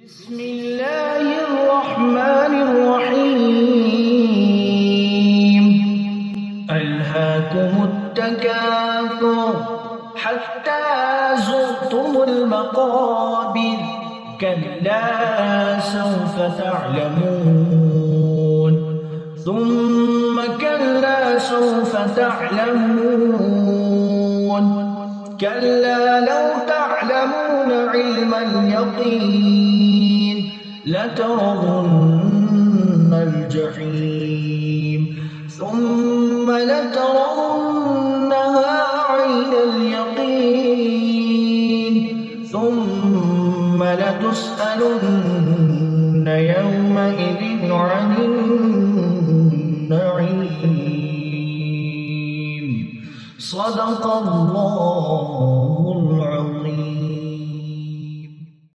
بسم الله الرحمن الرحيم. ألهاكم التكاثر حتى زرتم المقابر، كلا سوف تعلمون، ثم كلا سوف تعلمون، كلا لو تعلمون علم اليقين لترون الجحيم، ثم لترونها عين اليقين، ثم لتسألن يومئذ عن النعيم. صدق الله العظيم.